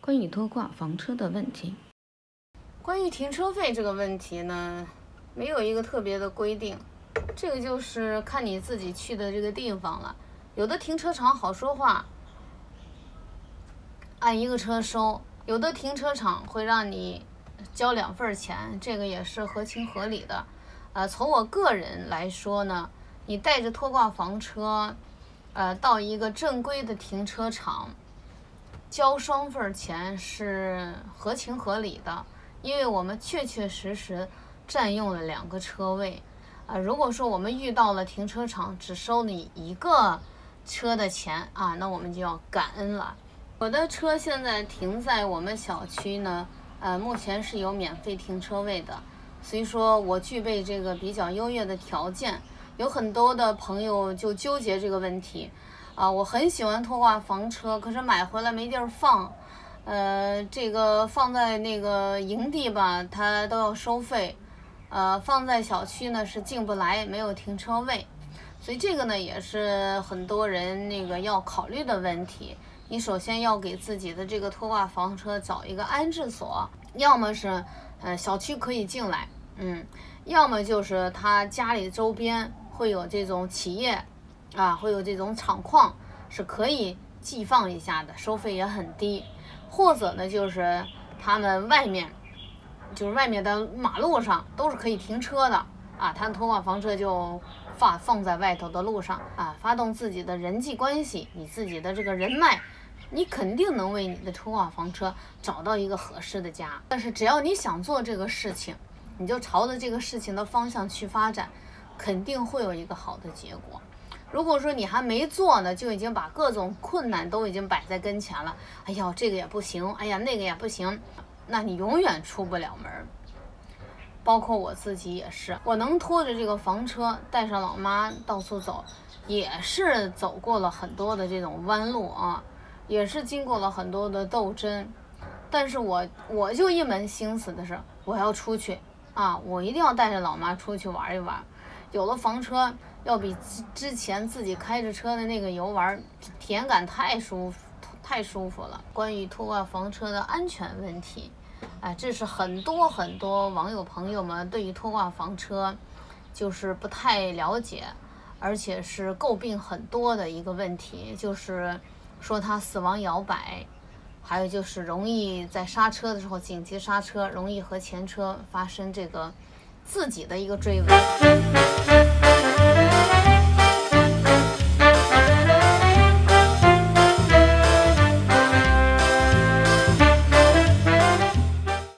关于拖挂房车的问题。 关于停车费这个问题呢，没有一个特别的规定，这个就是看你自己去的这个地方了。有的停车场好说话，按一个车收；有的停车场会让你交2份钱，这个也是合情合理的。从我个人来说呢，你带着拖挂房车，到一个正规的停车场，交2份钱是合情合理的，因为我们确确实实占用了2个车位。如果说我们遇到了停车场只收你1个车的钱啊，那我们就要感恩了。我的车现在停在我们小区呢，目前是有免费停车位的，所以说我具备这个比较优越的条件。有很多的朋友就纠结这个问题，我很喜欢拖挂房车，可是买回来没地儿放，这个放在那个营地吧，它都要收费，放在小区呢是进不来，没有停车位，所以这个呢也是很多人那个要考虑的问题。你首先要给自己的这个拖挂房车找一个安置所，要么是小区可以进来，要么就是他家里周边会有这种企业会有这种厂矿是可以寄放一下的，收费也很低。或者呢就是他们外面的马路上都是可以停车的他拖挂房车就放在外头的路上发动自己的人际关系，你自己的这个人脉，你肯定能为你的拖挂房车找到一个合适的家。但是只要你想做这个事情，你就朝着这个事情的方向去发展，肯定会有一个好的结果。如果说你还没做呢，就已经把各种困难都已经摆在跟前了，哎呀这个也不行，哎呀那个也不行，那你永远出不了门。包括我自己也是，我能拖着这个房车带上老妈到处走，也是走过了很多的这种弯路也是经过了很多的斗争。但是我就一门心思的是我要出去我一定要带着老妈出去玩一玩。有了房车要比之前自己开着车的那个游玩体验感太舒服了。关于拖挂房车的安全问题这是很多网友朋友们对于拖挂房车就是不太了解，而且是诟病很多的一个问题，就是说它死亡摇摆，还有就是容易在刹车的时候紧急刹车，容易和前车发生这个自己的一个追尾。